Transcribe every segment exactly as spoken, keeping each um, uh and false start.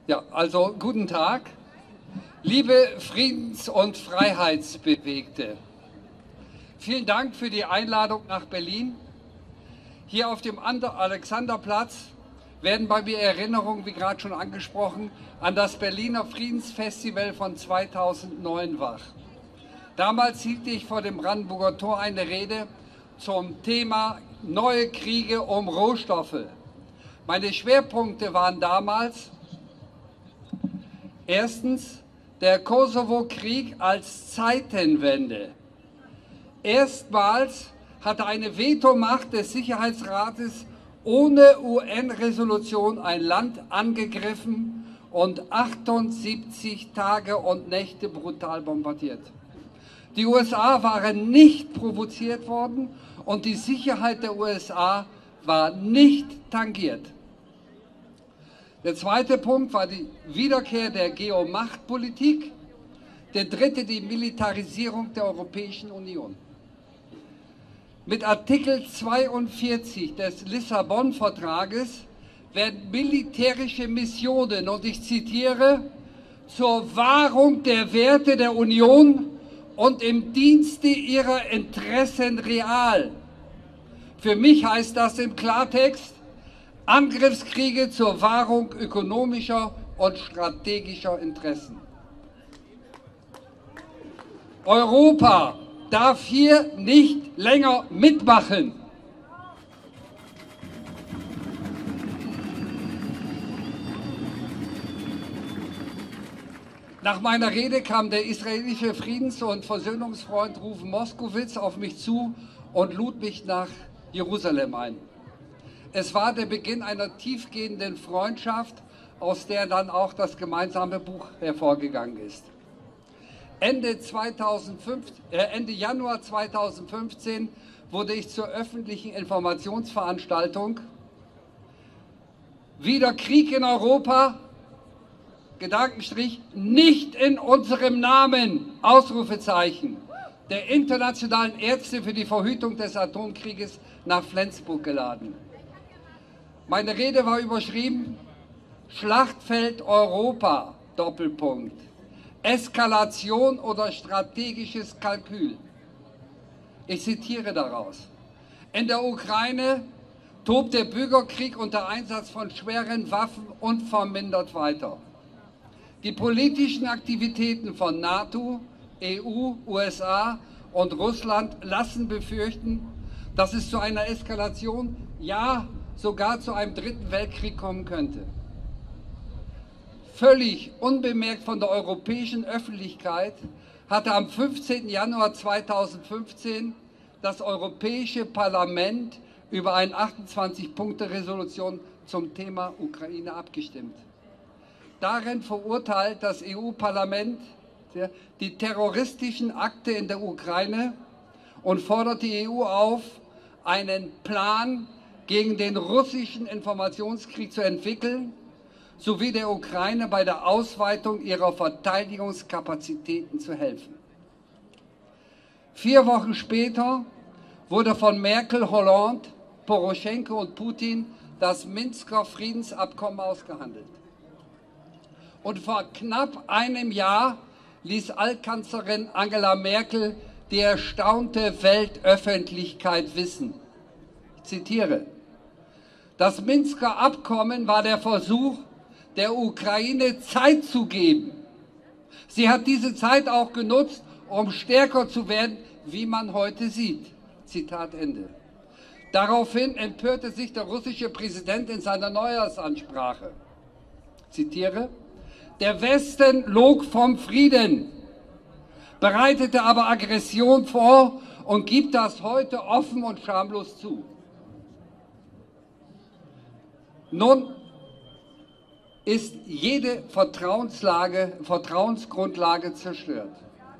Ja, also guten Tag, liebe Friedens- und Freiheitsbewegte. Vielen Dank für die Einladung nach Berlin. Hier auf dem Alexanderplatz werden bei mir Erinnerungen, wie gerade schon angesprochen, an das Berliner Friedensfestival von zweitausendneun wach. Damals hielt ich vor dem Brandenburger Tor eine Rede zum Thema neue Kriege um Rohstoffe. Meine Schwerpunkte waren damals erstens der Kosovo-Krieg als Zeitenwende. Erstmals hatte eine Vetomacht des Sicherheitsrates ohne U N-Resolution ein Land angegriffen und achtundsiebzig Tage und Nächte brutal bombardiert. Die U S A waren nicht provoziert worden und die Sicherheit der U S A war nicht tangiert. Der zweite Punkt war die Wiederkehr der Geomachtpolitik. Der dritte die Militarisierung der Europäischen Union. Mit Artikel zweiundvierzig des Lissabon-Vertrages werden militärische Missionen, und ich zitiere, zur Wahrung der Werte der Union und im Dienste ihrer Interessen real. Für mich heißt das im Klartext, Angriffskriege zur Wahrung ökonomischer und strategischer Interessen. Europa darf hier nicht länger mitmachen. Nach meiner Rede kam der israelische Friedens- und Versöhnungsfreund Ruven Moskowitz auf mich zu und lud mich nach Jerusalem ein. Es war der Beginn einer tiefgehenden Freundschaft, aus der dann auch das gemeinsame Buch hervorgegangen ist. Ende, zweitausendfünf, äh, Ende Januar zweitausendfünfzehn wurde ich zur öffentlichen Informationsveranstaltung Wieder Krieg in Europa, Gedankenstrich, nicht in unserem Namen, Ausrufezeichen, der Internationalen Ärzte für die Verhütung des Atomkrieges nach Flensburg geladen. Meine Rede war überschrieben, Schlachtfeld Europa, Doppelpunkt, Eskalation oder strategisches Kalkül. Ich zitiere daraus. In der Ukraine tobt der Bürgerkrieg unter Einsatz von schweren Waffen unvermindert weiter. Die politischen Aktivitäten von NATO, E U, U S A und Russland lassen befürchten, dass es zu einer Eskalation, ja sogar zu einem dritten Weltkrieg kommen könnte. Völlig unbemerkt von der europäischen Öffentlichkeit hatte am fünfzehnten Januar zweitausendfünfzehn das Europäische Parlament über eine achtundzwanzig Punkte Resolution zum Thema Ukraine abgestimmt. Darin verurteilt das E U-Parlament die terroristischen Akte in der Ukraine und fordert die E U auf, einen Plan gegen den russischen Informationskrieg zu entwickeln, sowie der Ukraine bei der Ausweitung ihrer Verteidigungskapazitäten zu helfen. Vier Wochen später wurde von Merkel, Hollande, Poroschenko und Putin das Minsker Friedensabkommen ausgehandelt. Und vor knapp einem Jahr ließ Altkanzlerin Angela Merkel die erstaunte Weltöffentlichkeit wissen. Ich zitiere, das Minsker Abkommen war der Versuch, der Ukraine Zeit zu geben. Sie hat diese Zeit auch genutzt, um stärker zu werden, wie man heute sieht. Zitat Ende. Daraufhin empörte sich der russische Präsident in seiner Neujahrsansprache. Zitiere, der Westen log vom Frieden, bereitete aber Aggression vor und gibt das heute offen und schamlos zu. Nun ist jede Vertrauenslage, Vertrauensgrundlage zerstört.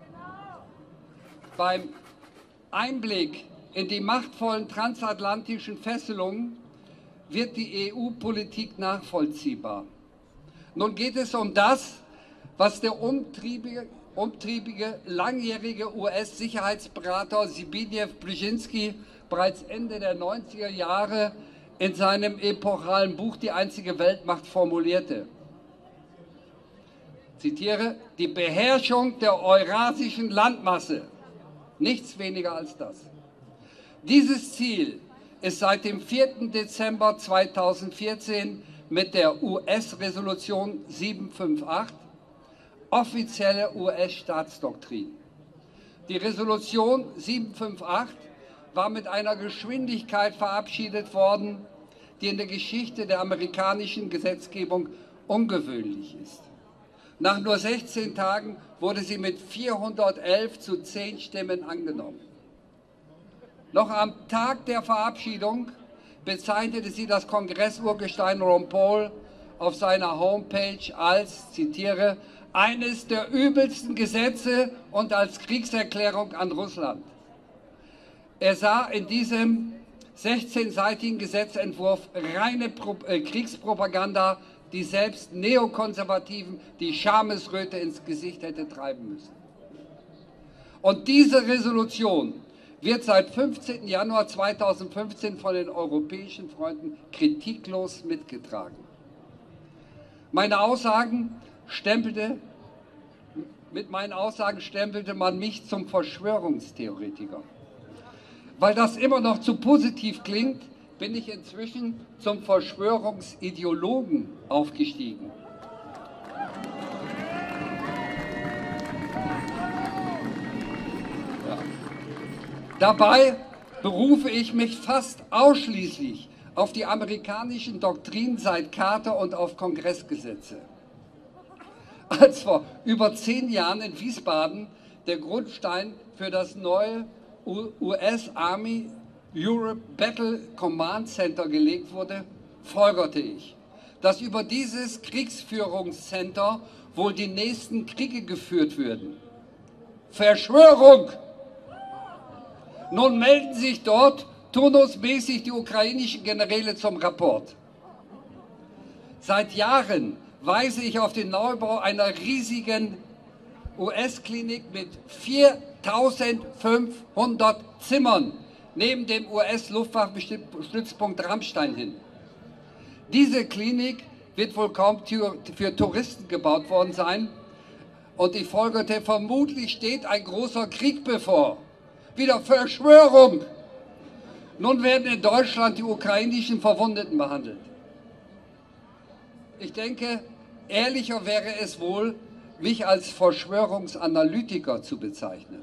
Beim Einblick in die machtvollen transatlantischen Fesselungen wird die E U-Politik nachvollziehbar. Nun geht es um das, was der umtriebige, umtriebige langjährige U S-Sicherheitsberater Zbigniew Brzezinski bereits Ende der neunziger Jahre in seinem epochalen Buch Die einzige Weltmacht formulierte. zitiere, die Beherrschung der eurasischen Landmasse. Nichts weniger als das. Dieses Ziel ist seit dem vierten Dezember zweitausendvierzehn mit der U S-Resolution siebenhundertachtzig offizielle U S-Staatsdoktrin. Die Resolution siebenhundertachtzig war mit einer Geschwindigkeit verabschiedet worden, die in der Geschichte der amerikanischen Gesetzgebung ungewöhnlich ist. Nach nur sechzehn Tagen wurde sie mit vierhundertelf zu zehn Stimmen angenommen. Noch am Tag der Verabschiedung bezeichnete sie das Kongressurgestein Ron Paul auf seiner Homepage als, zitiere, eines der übelsten Gesetze und als Kriegserklärung an Russland. Er sah in diesem sechzehnseitigen Gesetzentwurf reine Pro äh, Kriegspropaganda, die selbst Neokonservativen die Schamesröte ins Gesicht hätte treiben müssen. Und diese Resolution wird seit fünfzehnten Januar zweitausendfünfzehn von den europäischen Freunden kritiklos mitgetragen. Meine Aussagen stempelte, mit meinen Aussagen stempelte man mich zum Verschwörungstheoretiker. Weil das immer noch zu positiv klingt, bin ich inzwischen zum Verschwörungsideologen aufgestiegen. Ja. Dabei berufe ich mich fast ausschließlich auf die amerikanischen Doktrinen seit Carter und auf Kongressgesetze. Als vor über zehn Jahren in Wiesbaden der Grundstein für das neue U S Army Europe Battle Command Center gelegt wurde, folgerte ich, dass über dieses Kriegsführungscenter wohl die nächsten Kriege geführt würden. Verschwörung! Nun melden sich dort turnusmäßig die ukrainischen Generäle zum Rapport. Seit Jahren weise ich auf den Neubau einer riesigen U S-Klinik mit viertausendfünfhundert Zimmern neben dem U S-Luftwaffenstützpunkt Ramstein hin. Diese Klinik wird wohl kaum für Touristen gebaut worden sein und ich folgerte, vermutlich steht ein großer Krieg bevor. Wieder Verschwörung! Nun werden in Deutschland die ukrainischen Verwundeten behandelt. Ich denke, ehrlicher wäre es wohl, mich als Verschwörungsanalytiker zu bezeichnen.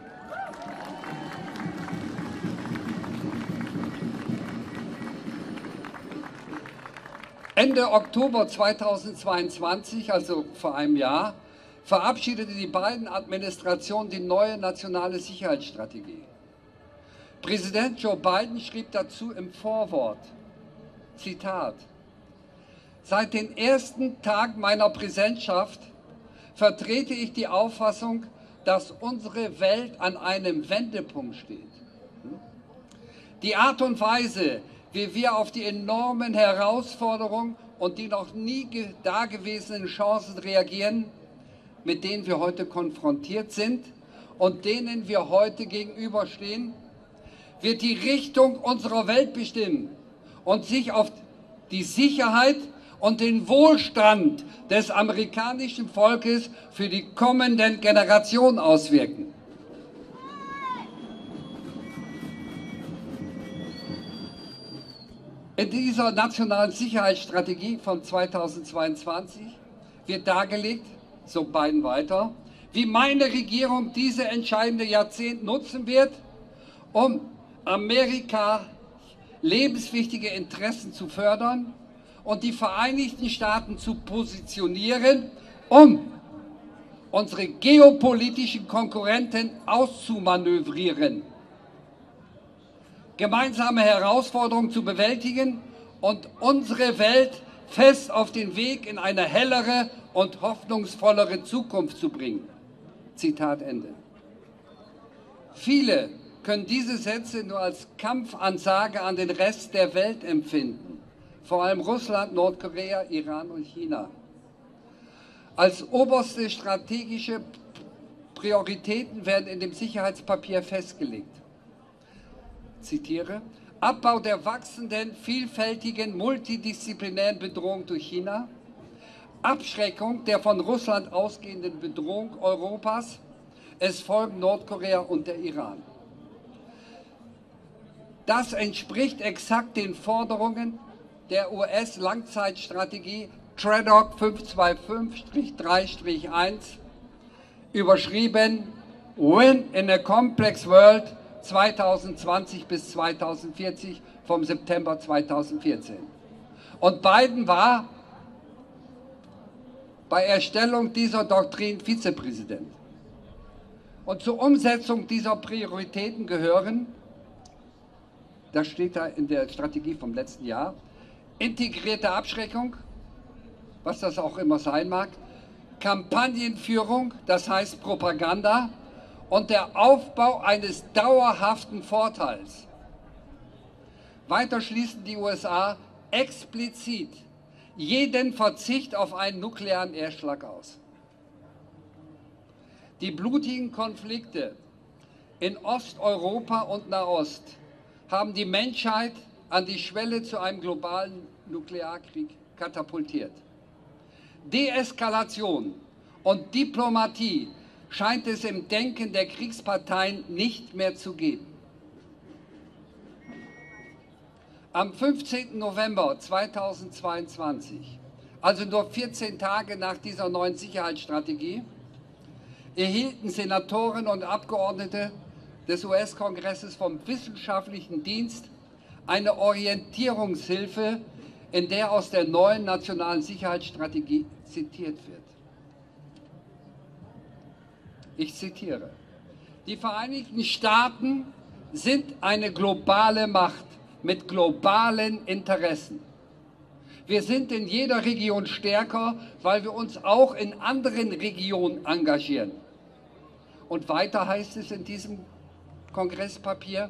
Ende Oktober zweitausendzweiundzwanzig, also vor einem Jahr, verabschiedete die Biden Administration die neue nationale Sicherheitsstrategie. Präsident Joe Biden schrieb dazu im Vorwort, Zitat, seit den ersten Tagen meiner Präsidentschaft vertrete ich die Auffassung, dass unsere Welt an einem Wendepunkt steht. Die Art und Weise, wie wir auf die enormen Herausforderungen und die noch nie dagewesenen Chancen reagieren, mit denen wir heute konfrontiert sind und denen wir heute gegenüberstehen, wird die Richtung unserer Welt bestimmen und sich auf die Sicherheit und den Wohlstand des amerikanischen Volkes für die kommenden Generationen auswirken. In dieser nationalen Sicherheitsstrategie von zweitausendzweiundzwanzig wird dargelegt, so Biden weiter, wie meine Regierung diese entscheidende Jahrzehnt nutzen wird, um Amerika lebenswichtige Interessen zu fördern und die Vereinigten Staaten zu positionieren, um unsere geopolitischen Konkurrenten auszumanövrieren, gemeinsame Herausforderungen zu bewältigen und unsere Welt fest auf den Weg in eine hellere und hoffnungsvollere Zukunft zu bringen. Zitat Ende. Viele können diese Sätze nur als Kampfansage an den Rest der Welt empfinden, vor allem Russland, Nordkorea, Iran und China. Als oberste strategische Prioritäten werden in dem Sicherheitspapier festgelegt. Zitiere, Abbau der wachsenden, vielfältigen, multidisziplinären Bedrohung durch China, Abschreckung der von Russland ausgehenden Bedrohung Europas. Es folgen Nordkorea und der Iran. Das entspricht exakt den Forderungen der U S-Langzeitstrategie TRADOC fünf zwei fünf drei eins, überschrieben Win in a Complex World zweitausendzwanzig bis zweitausendvierzig vom September zweitausendvierzehn. Und Biden war bei Erstellung dieser Doktrin Vizepräsident. Und zur Umsetzung dieser Prioritäten gehören, das steht da in der Strategie vom letzten Jahr, integrierte Abschreckung, was das auch immer sein mag, Kampagnenführung, das heißt Propaganda, und der Aufbau eines dauerhaften Vorteils. Weiter schließen die U S A explizit jeden Verzicht auf einen nuklearen Erstschlag aus. Die blutigen Konflikte in Osteuropa und Nahost haben die Menschheit an die Schwelle zu einem globalen Nuklearkrieg katapultiert. Deeskalation und Diplomatie scheint es im Denken der Kriegsparteien nicht mehr zu geben. Am fünfzehnten November zweitausendzweiundzwanzig, also nur vierzehn Tage nach dieser neuen Sicherheitsstrategie, erhielten Senatoren und Abgeordnete des U S-Kongresses vom Wissenschaftlichen Dienst eine Orientierungshilfe, in der aus der neuen nationalen Sicherheitsstrategie zitiert wird. Ich zitiere: Die Vereinigten Staaten sind eine globale Macht mit globalen Interessen. Wir sind in jeder Region stärker, weil wir uns auch in anderen Regionen engagieren. Und weiter heißt es in diesem Kongresspapier,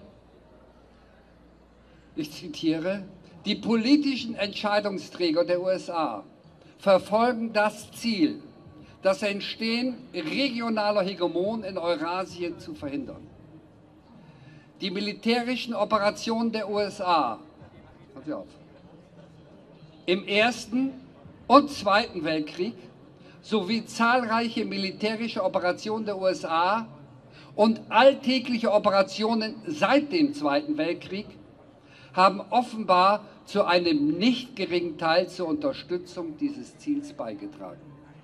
ich zitiere: Die politischen Entscheidungsträger der U S A verfolgen das Ziel, das Entstehen regionaler Hegemonen in Eurasien zu verhindern. Die militärischen Operationen der U S A im Ersten und Zweiten Weltkrieg sowie zahlreiche militärische Operationen der U S A und alltägliche Operationen seit dem Zweiten Weltkrieg haben offenbar zu einem nicht geringen Teil zur Unterstützung dieses Ziels beigetragen.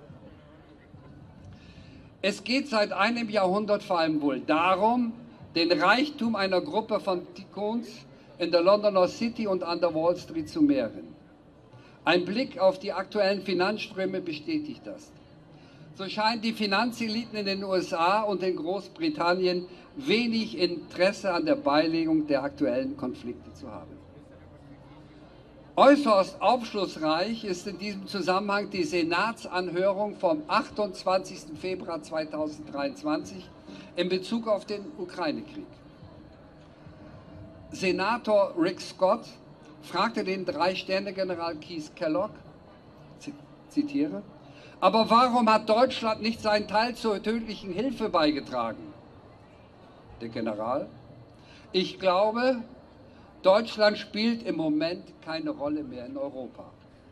Es geht seit einem Jahrhundert vor allem wohl darum, den Reichtum einer Gruppe von Tycoons in der Londoner City und an der Wall Street zu mehren. Ein Blick auf die aktuellen Finanzströme bestätigt das. So scheinen die Finanzeliten in den U S A und in Großbritannien wenig Interesse an der Beilegung der aktuellen Konflikte zu haben. Äußerst aufschlussreich ist in diesem Zusammenhang die Senatsanhörung vom achtundzwanzigsten Februar zweitausenddreiundzwanzig in Bezug auf den Ukraine-Krieg. Senator Rick Scott fragte den Drei-Sterne-General Keith Kellogg, zitiere, aber warum hat Deutschland nicht seinen Teil zur tödlichen Hilfe beigetragen? Der General: Ich glaube, Deutschland spielt im Moment keine Rolle mehr in Europa.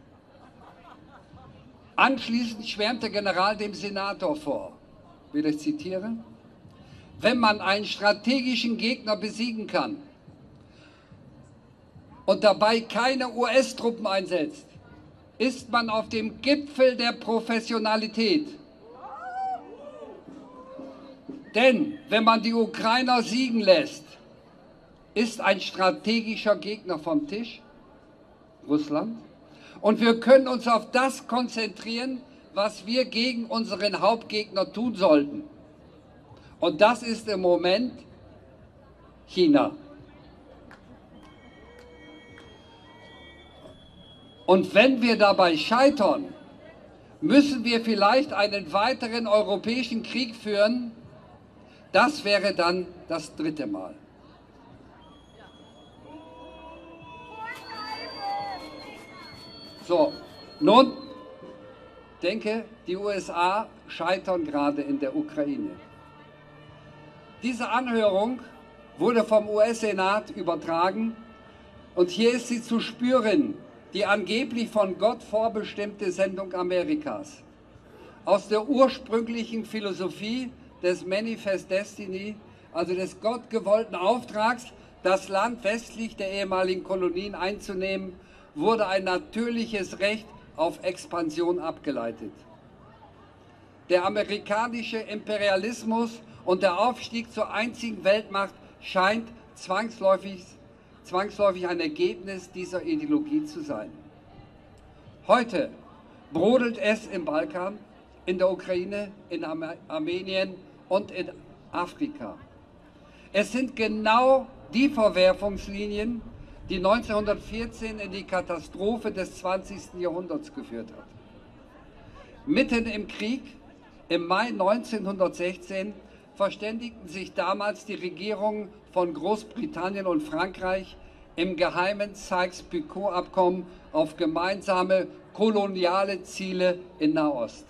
Anschließend schwärmt der General dem Senator vor, wieder ich zitiere, wenn man einen strategischen Gegner besiegen kann und dabei keine U S-Truppen einsetzt, ist man auf dem Gipfel der Professionalität. Denn wenn man die Ukrainer siegen lässt, ist ein strategischer Gegner vom Tisch, Russland, und wir können uns auf das konzentrieren, was wir gegen unseren Hauptgegner tun sollten. Und das ist im Moment China. Und wenn wir dabei scheitern, müssen wir vielleicht einen weiteren europäischen Krieg führen. Das wäre dann das dritte Mal. So, nun denke, die U S A scheitern gerade in der Ukraine. Diese Anhörung wurde vom U S-Senat übertragen und hier ist sie zu spüren, die angeblich von Gott vorbestimmte Sendung Amerikas. Aus der ursprünglichen Philosophie des Manifest Destiny, also des gottgewollten Auftrags, das Land westlich der ehemaligen Kolonien einzunehmen, wurde ein natürliches Recht auf Expansion abgeleitet. Der amerikanische Imperialismus und der Aufstieg zur einzigen Weltmacht scheint zwangsläufig, zwangsläufig ein Ergebnis dieser Ideologie zu sein. Heute brodelt es im Balkan, in der Ukraine, in Armenien und in Afrika. Es sind genau die Verwerfungslinien, die neunzehnhundertvierzehn in die Katastrophe des zwanzigsten Jahrhunderts geführt hat. Mitten im Krieg, im Mai neunzehnhundertsechzehn, verständigten sich damals die Regierungen von Großbritannien und Frankreich im geheimen Sykes-Picot-Abkommen auf gemeinsame koloniale Ziele in Nahost.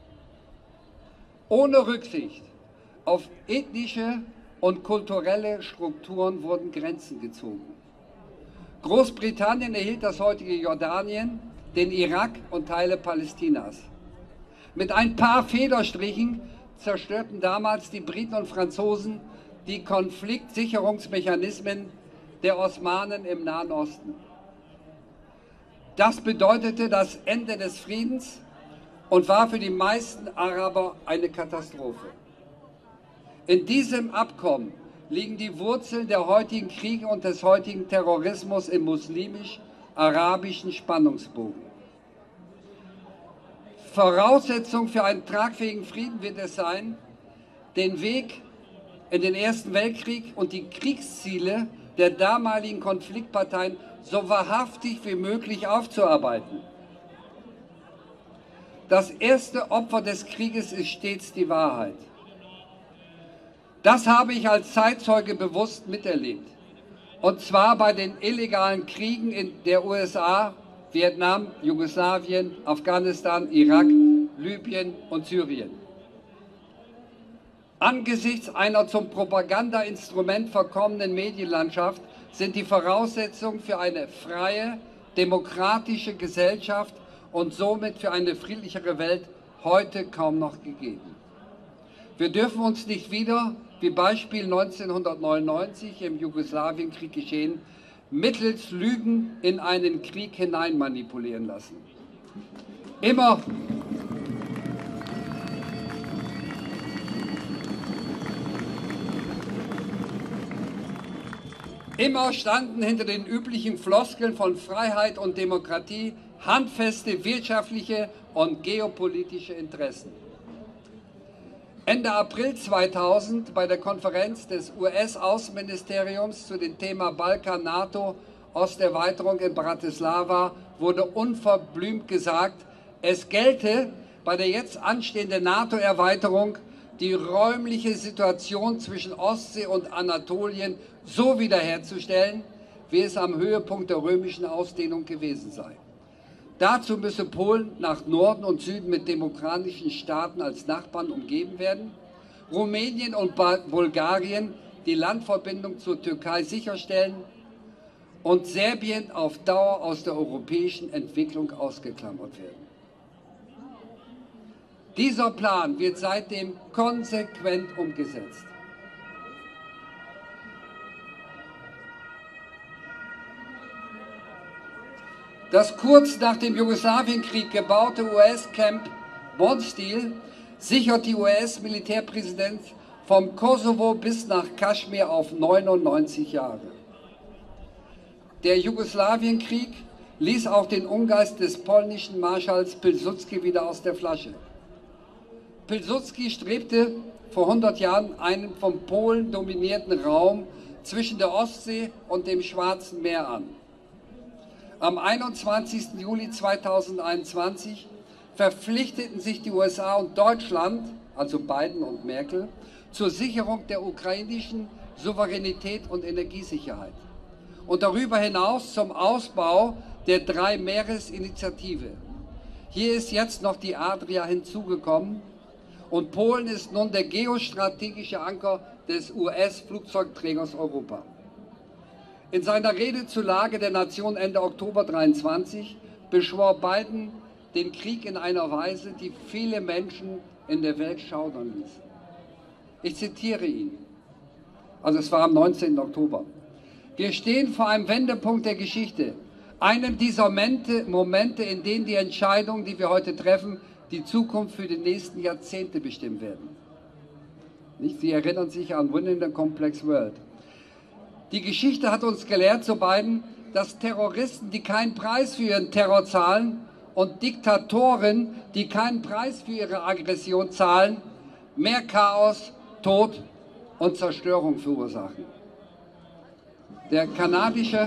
Ohne Rücksicht auf ethnische und kulturelle Strukturen wurden Grenzen gezogen. Großbritannien erhielt das heutige Jordanien, den Irak und Teile Palästinas. Mit ein paar Federstrichen zerstörten damals die Briten und Franzosen die Konfliktsicherungsmechanismen der Osmanen im Nahen Osten. Das bedeutete das Ende des Friedens und war für die meisten Araber eine Katastrophe. In diesem Abkommen liegen die Wurzeln der heutigen Kriege und des heutigen Terrorismus im muslimisch-arabischen Spannungsbogen. Voraussetzung für einen tragfähigen Frieden wird es sein, den Weg in den Ersten Weltkrieg und die Kriegsziele der damaligen Konfliktparteien so wahrhaftig wie möglich aufzuarbeiten. Das erste Opfer des Krieges ist stets die Wahrheit. Das habe ich als Zeitzeuge bewusst miterlebt. Und zwar bei den illegalen Kriegen in der U S A, Vietnam, Jugoslawien, Afghanistan, Irak, Libyen und Syrien. Angesichts einer zum Propagandainstrument verkommenen Medienlandschaft sind die Voraussetzungen für eine freie, demokratische Gesellschaft und somit für eine friedlichere Welt heute kaum noch gegeben. Wir dürfen uns nicht wieder, wie Beispiel neunzehnhundertneunundneunzig im Jugoslawienkrieg geschehen, mittels Lügen in einen Krieg hinein manipulieren lassen. Immer, immer standen hinter den üblichen Floskeln von Freiheit und Demokratie handfeste wirtschaftliche und geopolitische Interessen. Ende April zweitausend bei der Konferenz des U S-Außenministeriums zu dem Thema Balkan-NATO-Osterweiterung in Bratislava wurde unverblümt gesagt, es gelte bei der jetzt anstehenden NATO-Erweiterung die räumliche Situation zwischen Ostsee und Anatolien so wiederherzustellen, wie es am Höhepunkt der römischen Ausdehnung gewesen sei. Dazu müsse Polen nach Norden und Süden mit demokratischen Staaten als Nachbarn umgeben werden, Rumänien und Bulgarien die Landverbindung zur Türkei sicherstellen und Serbien auf Dauer aus der europäischen Entwicklung ausgeklammert werden. Dieser Plan wird seitdem konsequent umgesetzt. Das kurz nach dem Jugoslawienkrieg gebaute U S-Camp Bondsteel sichert die U S-Militärpräsident vom Kosovo bis nach Kaschmir auf neunundneunzig Jahre. Der Jugoslawienkrieg ließ auch den Ungeist des polnischen Marschalls Pilsudski wieder aus der Flasche. Pilsudski strebte vor hundert Jahren einen von Polen dominierten Raum zwischen der Ostsee und dem Schwarzen Meer an. Am einundzwanzigsten Juli zweitausendeinundzwanzig verpflichteten sich die U S A und Deutschland, also Biden und Merkel, zur Sicherung der ukrainischen Souveränität und Energiesicherheit und darüber hinaus zum Ausbau der Drei-Meeres-Initiative. Hier ist jetzt noch die Adria hinzugekommen und Polen ist nun der geostrategische Anker des U S-Flugzeugträgers Europa. In seiner Rede zur Lage der Nation Ende Oktober dreiundzwanzig beschwor Biden den Krieg in einer Weise, die viele Menschen in der Welt schaudern ließ. Ich zitiere ihn. Also es war am neunzehnten Oktober. Wir stehen vor einem Wendepunkt der Geschichte, einem dieser Momente, Momente, in denen die Entscheidungen, die wir heute treffen, die Zukunft für die nächsten Jahrzehnte bestimmen werden. Nicht? Sie erinnern sich an Winning the Complex World. Die Geschichte hat uns gelehrt, so Biden, dass Terroristen, die keinen Preis für ihren Terror zahlen, und Diktatoren, die keinen Preis für ihre Aggression zahlen, mehr Chaos, Tod und Zerstörung verursachen. Der kanadische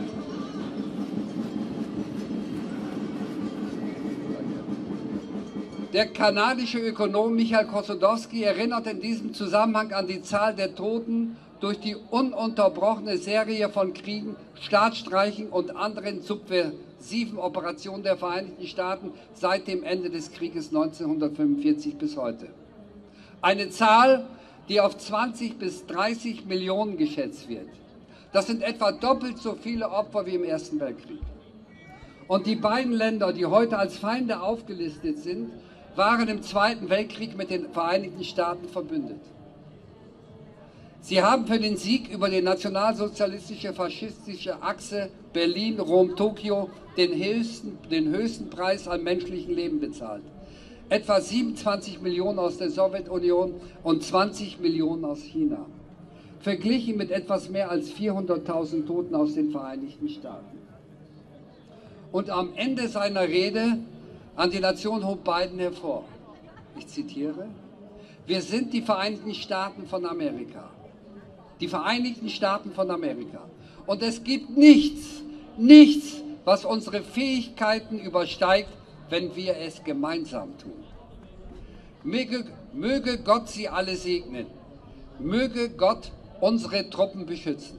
Der kanadische Ökonom Michael Kosodowski erinnert in diesem Zusammenhang an die Zahl der Toten durch die ununterbrochene Serie von Kriegen, Staatsstreichen und anderen subversiven Operationen der Vereinigten Staaten seit dem Ende des Krieges neunzehnhundertfünfundvierzig bis heute. Eine Zahl, die auf zwanzig bis dreißig Millionen geschätzt wird. Das sind etwa doppelt so viele Opfer wie im Ersten Weltkrieg. Und die beiden Länder, die heute als Feinde aufgelistet sind, waren im Zweiten Weltkrieg mit den Vereinigten Staaten verbündet. Sie haben für den Sieg über die nationalsozialistische faschistische Achse Berlin-Rom-Tokio den höchsten, den höchsten Preis an menschlichem Leben bezahlt. Etwa siebenundzwanzig Millionen aus der Sowjetunion und zwanzig Millionen aus China. Verglichen mit etwas mehr als vierhunderttausend Toten aus den Vereinigten Staaten. Und am Ende seiner Rede an die Nation hob Biden hervor, ich zitiere, wir sind die Vereinigten Staaten von Amerika. Die Vereinigten Staaten von Amerika. Und es gibt nichts, nichts, was unsere Fähigkeiten übersteigt, wenn wir es gemeinsam tun. Möge, möge Gott sie alle segnen. Möge Gott unsere Truppen beschützen.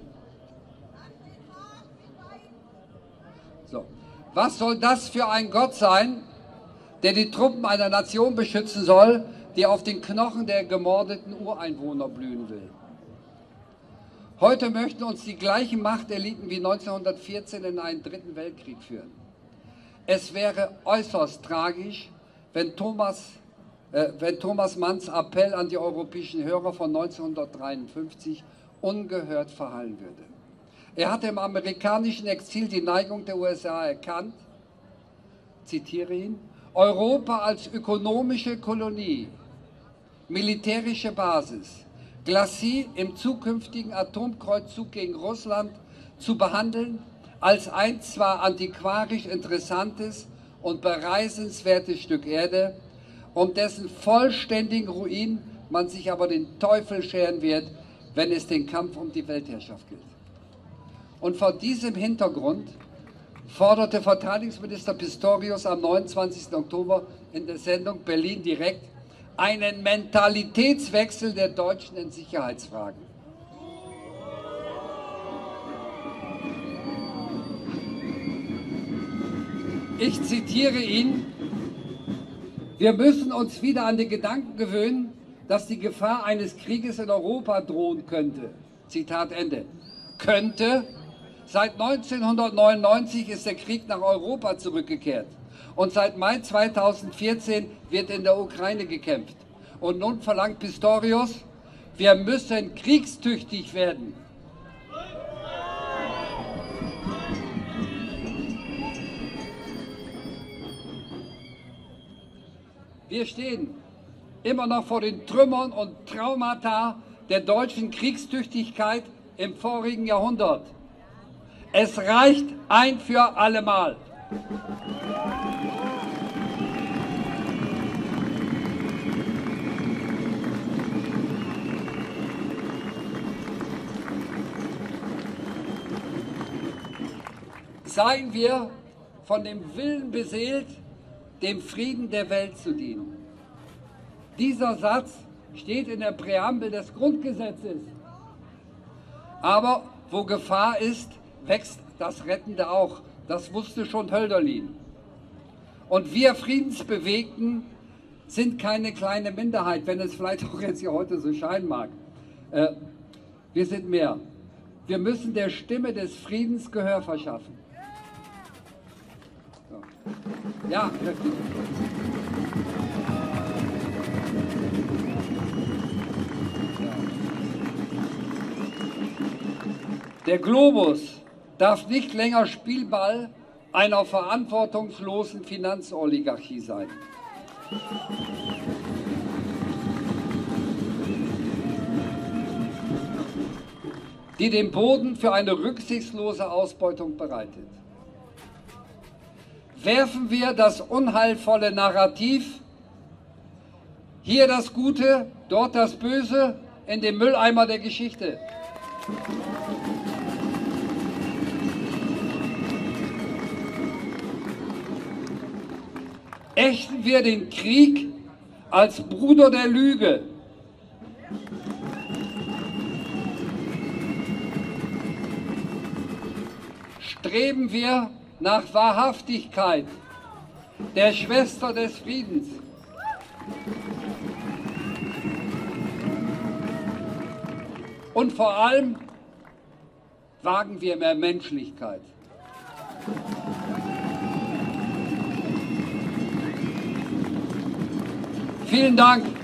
So. Was soll das für ein Gott sein, der die Truppen einer Nation beschützen soll, die auf den Knochen der gemordeten Ureinwohner blühen will? Heute möchten uns die gleichen Machteliten wie neunzehnhundertvierzehn in einen dritten Weltkrieg führen. Es wäre äußerst tragisch, wenn Thomas, äh, wenn Thomas Manns Appell an die europäischen Hörer von neunzehnhundertdreiundfünfzig ungehört verhallen würde. Er hatte im amerikanischen Exil die Neigung der U S A erkannt, zitiere ihn, Europa als ökonomische Kolonie, militärische Basis, Glacis im zukünftigen Atomkreuzzug gegen Russland zu behandeln, als ein zwar antiquarisch interessantes und bereisenswertes Stück Erde, um dessen vollständigen Ruin man sich aber den Teufel scheren wird, wenn es den Kampf um die Weltherrschaft gilt. Und vor diesem Hintergrund forderte Verteidigungsminister Pistorius am neunundzwanzigsten Oktober in der Sendung Berlin direkt einen Mentalitätswechsel der Deutschen in Sicherheitsfragen. Ich zitiere ihn, wir müssen uns wieder an den Gedanken gewöhnen, dass die Gefahr eines Krieges in Europa drohen könnte. Zitat Ende. Könnte? Seit neunzehnhundertneunundneunzig ist der Krieg nach Europa zurückgekehrt. Und seit Mai zweitausendvierzehn wird in der Ukraine gekämpft. Und nun verlangt Pistorius, wir müssen kriegstüchtig werden. Wir stehen immer noch vor den Trümmern und Traumata der deutschen Kriegstüchtigkeit im vorigen Jahrhundert. Es reicht ein für allemal. Seien wir von dem Willen beseelt, dem Frieden der Welt zu dienen. Dieser Satz steht in der Präambel des Grundgesetzes. Aber wo Gefahr ist, wächst das Rettende auch. Das wusste schon Hölderlin. Und wir Friedensbewegten sind keine kleine Minderheit, wenn es vielleicht auch jetzt hier heute so scheinen mag. Äh, wir sind mehr. Wir müssen der Stimme des Friedens Gehör verschaffen. So. Ja, wirklich. Der Globus darf nicht länger Spielball einer verantwortungslosen Finanzoligarchie sein. Die den Boden für eine rücksichtslose Ausbeutung bereitet. Werfen wir das unheilvolle Narrativ, hier das Gute, dort das Böse, in den Mülleimer der Geschichte. Ächten wir den Krieg als Bruder der Lüge. Streben wir nach Wahrhaftigkeit, der Schwester des Friedens. Und vor allem wagen wir mehr Menschlichkeit. Vielen Dank.